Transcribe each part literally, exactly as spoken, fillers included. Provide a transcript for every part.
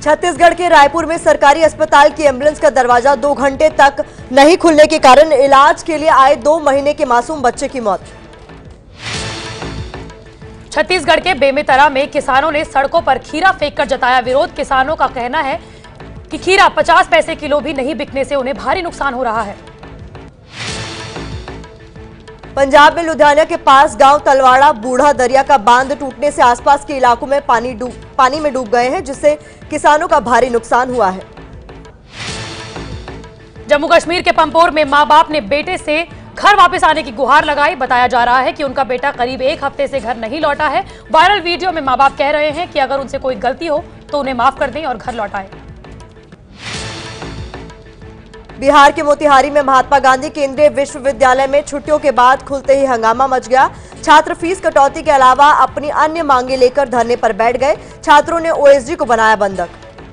छत्तीसगढ़ के रायपुर में सरकारी अस्पताल की एम्बुलेंस का दरवाजा दो घंटे तक नहीं खुलने के कारण इलाज के लिए आए दो महीने के मासूम बच्चे की मौत। छत्तीसगढ़ के बेमेतरा में किसानों ने सड़कों पर खीरा फेंककर जताया विरोध। किसानों का कहना है कि खीरा पचास पैसे किलो भी नहीं बिकने से उन्हें भारी नुकसान हो रहा है। पंजाब में लुधियाना के पास गांव तलवाड़ा बूढ़ा दरिया का बांध टूटने से आसपास के इलाकों में पानी डूब पानी में डूब गए हैं, जिससे किसानों का भारी नुकसान हुआ है। जम्मू कश्मीर के पंपोर में मां बाप ने बेटे से घर वापस आने की गुहार लगाई। बताया जा रहा है कि उनका बेटा करीब एक हफ्ते से घर नहीं लौटा है। वायरल वीडियो में मां बाप कह रहे हैं कि अगर उनसे कोई गलती हो तो उन्हें माफ कर दें और घर लौटाएं। बिहार के मोतिहारी में महात्मा गांधी केंद्रीय विश्वविद्यालय में छुट्टियों के बाद खुलते ही हंगामा मच गया। छात्र फीस कटौती के अलावा अपनी अन्य मांगे लेकर धरने पर बैठ गए। छात्रों ने ओएसडी को बनाया बंधक।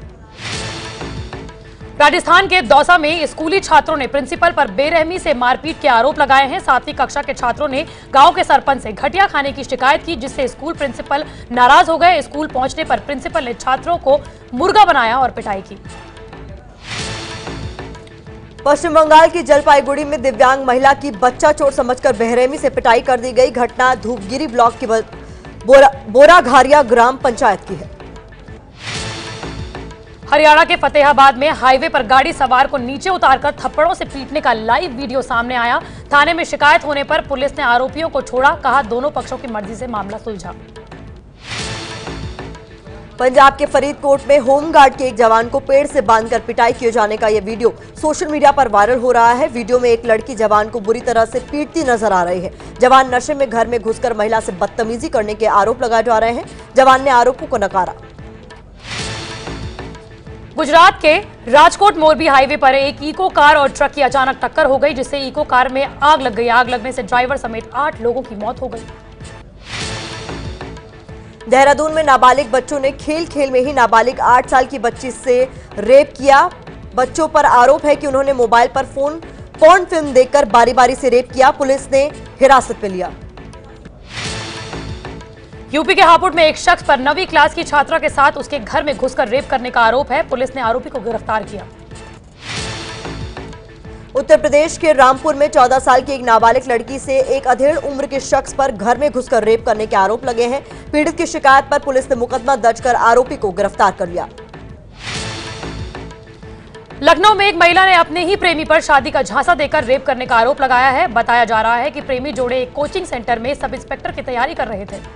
राजस्थान के दौसा में स्कूली छात्रों ने प्रिंसिपल पर बेरहमी से मारपीट के आरोप लगाए हैं। सातवीं कक्षा के छात्रों ने गांव के सरपंच से घटिया खाने की शिकायत की, जिससे स्कूल प्रिंसिपल नाराज हो गए। स्कूल पहुंचने पर प्रिंसिपल ने छात्रों को मुर्गा बनाया और पिटाई की। पश्चिम बंगाल की जलपाईगुड़ी में दिव्यांग महिला की बच्चा चोर समझकर बेरहमी से पिटाई कर दी गई। घटना धूपगिरी ब्लॉक की बोरा बोराघारिया ग्राम पंचायत की है। हरियाणा के फतेहाबाद में हाईवे पर गाड़ी सवार को नीचे उतारकर थप्पड़ों से पीटने का लाइव वीडियो सामने आया। थाने में शिकायत होने पर पुलिस ने आरोपियों को छोड़ा। कहा दोनों पक्षों की मर्जी से मामला सुलझा। पंजाब के फरीदकोट में होमगार्ड के एक जवान को पेड़ से बांधकर पिटाई किए जाने का यह वीडियो सोशल मीडिया पर वायरल हो रहा है। वीडियो में एक लड़की जवान को बुरी तरह से पीटती नजर आ रही है। जवान नशे में घर में घुसकर महिला से बदतमीजी करने के आरोप लगाए जा रहे हैं। जवान ने आरोपों को नकारा। गुजरात के राजकोट मोरबी हाईवे पर एक इको कार और ट्रक की अचानक टक्कर हो गई, जिससे इको कार में आग लग गई। आग लगने से ड्राइवर समेत आठ लोगों की मौत हो गई। देहरादून में नाबालिग बच्चों ने खेल खेल में ही नाबालिग आठ साल की बच्ची से रेप किया। बच्चों पर आरोप है कि उन्होंने मोबाइल पर फोन पोर्न फिल्म देखकर बारी बारी से रेप किया। पुलिस ने हिरासत में लिया। यूपी के हापुड़ में एक शख्स पर नवीं क्लास की छात्रा के साथ उसके घर में घुसकर रेप करने का आरोप है। पुलिस ने आरोपी को गिरफ्तार किया। उत्तर प्रदेश के रामपुर में चौदह साल की एक नाबालिग लड़की से एक अधेड़ उम्र के शख्स पर घर में घुसकर रेप करने के आरोप लगे हैं। पीड़ित की शिकायत पर पुलिस ने मुकदमा दर्ज कर आरोपी को गिरफ्तार कर लिया। लखनऊ में एक महिला ने अपने ही प्रेमी पर शादी का झांसा देकर रेप करने का आरोप लगाया है। बताया जा रहा है कि प्रेमी जोड़े एक कोचिंग सेंटर में सब इंस्पेक्टर की तैयारी कर रहे थे।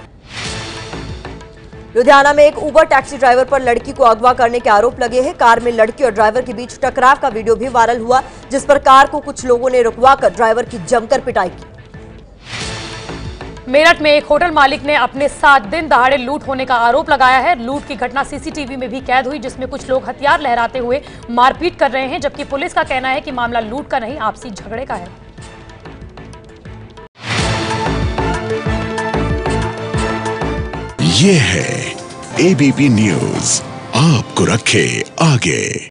लुधियाना में एक उबर टैक्सी ड्राइवर पर लड़की को अगवा करने के आरोप लगे हैं। कार में लड़की और ड्राइवर के बीच टकराव का वीडियो भी वायरल हुआ, जिस पर कार को कुछ लोगों ने रुकवाकर ड्राइवर की जमकर पिटाई की। मेरठ में एक होटल मालिक ने अपने साथ दिन दहाड़े लूट होने का आरोप लगाया है। लूट की घटना सीसीटीवी में भी कैद हुई, जिसमें कुछ लोग हथियार लहराते हुए मारपीट कर रहे हैं, जबकि पुलिस का कहना है कि मामला लूट का नहीं आपसी झगड़े का है। ये है एबीपी न्यूज, आपको रखे आगे।